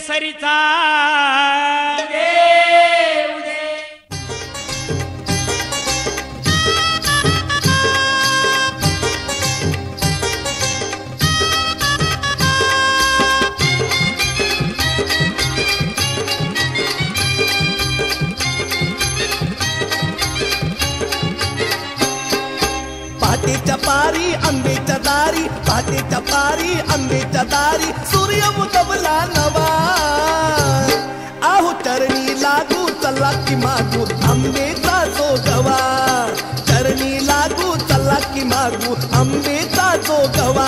केसरीचा पहाटेच्या पारी आंब्याच्या दारी, पहाटेच्या पारी आंब्याच्या दारी, सूर्य उगवला नवा. आहो चरणी लागू चला की मागू आंबेचा जोगवा, चरणी लागू चला की मागू आंबेचा जोगवा.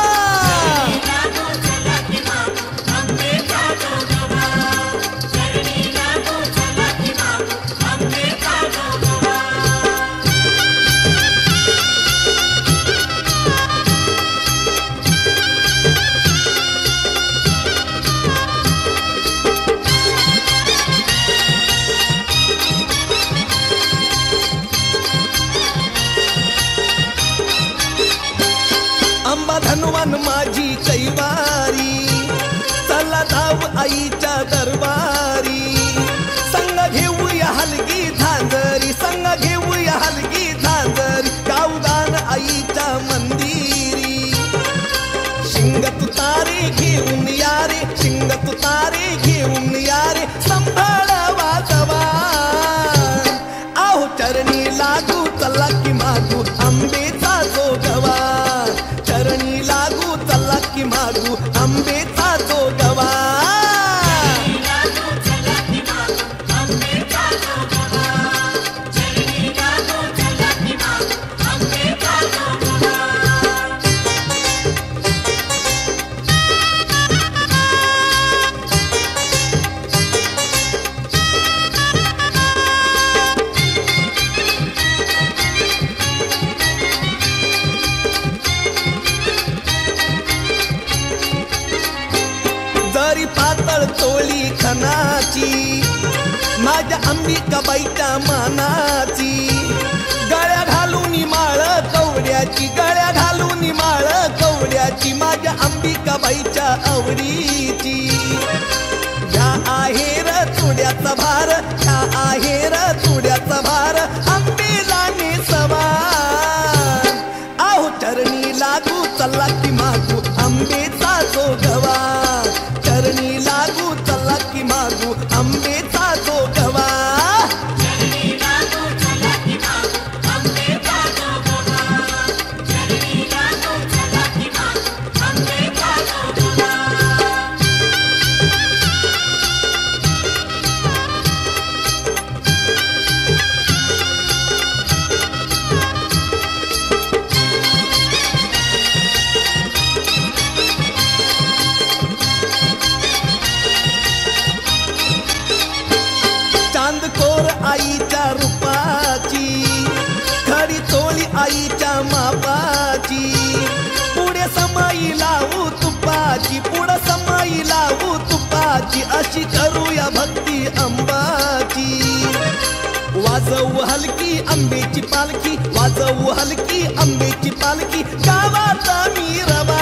अंबा धनवान माझी कैवारी, चला धाव आईच्या दरबारी. संग घेऊया हलगी झांजरी, संग घेऊया हलगी झांजरी, गावगान आईच्या मंदिरी. शिंग तुतारे घेऊन या रे, शिंग तुतारे घेऊन या रे, संभाळ वाजवा. आहो चरणी लागू चला की मागू आंबेचा जोगवा, चरणी लागू चला की मागू आंबेचा जोगवा. जरी पातळ तोळी खनाची, माझ्या अंबिकाबाईच्या मानाची. गळ्या घालून माळ कवड्याची, गळ्या घालून माळ कवड्याची, माझ्या अंबिकाबाईच्या आवडीची. ह्या आहेर चुड्याचा भार, ह्या आहेर चुड्याचा भार, आंबेला नेसवा. आहो चरणी लागू चला की मागू आंबेचा जोगवा, चरणी लागू चला की मागू आंबेचा जोगवा. चांदकोर आईच्या रूपाची, खडी तोळी आईच्या मापाची. पुढे समाई लावू तुपाची, पुढे समाई लावू तुपाची, अशी करूया भक्ती अंबाची. वाजवू हलकी आंबेची पालखी, वाजवू हलकी आंबेची पालखी, गावाचा मीरवा.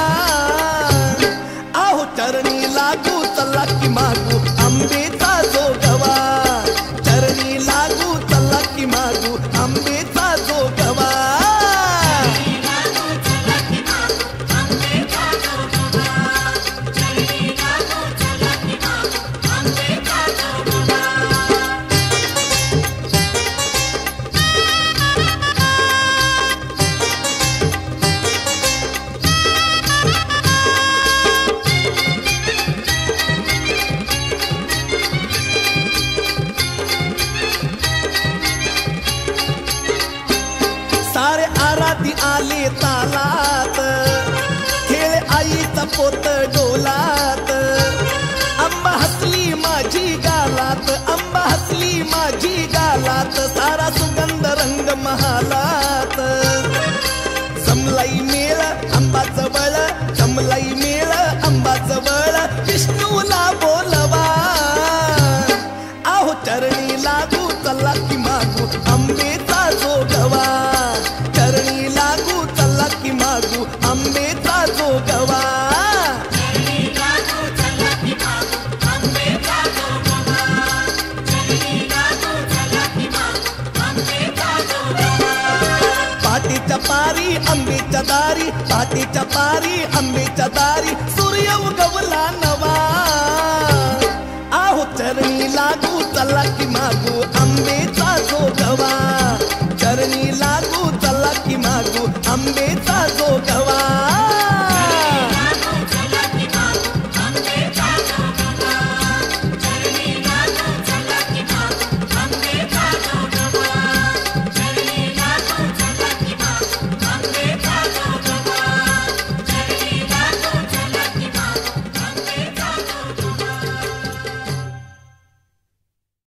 आहो चरणी लागू चला की मागू आंबेचा जोगवा, चरणी लागू चला की मागू आंबेचा जोगवा. सारे आराधी आले तालात, खेळ आईचा पोत डोलात. अंबा हसली माझी गालात, अंबा हसली माझी गालात, सारा सुगंध रंग महालात. जमलाई मेळ अंबा जवळ, जमलाई मेळ अंबा जवळ, विष्णूला बोलवा. आहो चरणी लागू चला की मागू आंबेचा जोगवा, चरणी लागू चला की मागू आंबेचा जोगवा. आंबेच्या दारी पहाटेच्या पारी आंबेच्या दारी सूर्य उगवला नवा आहो चरणी लागू चला की मागू आंबेचा जोगवा चरणी लागू चला की मागू आंबेचा जोगवा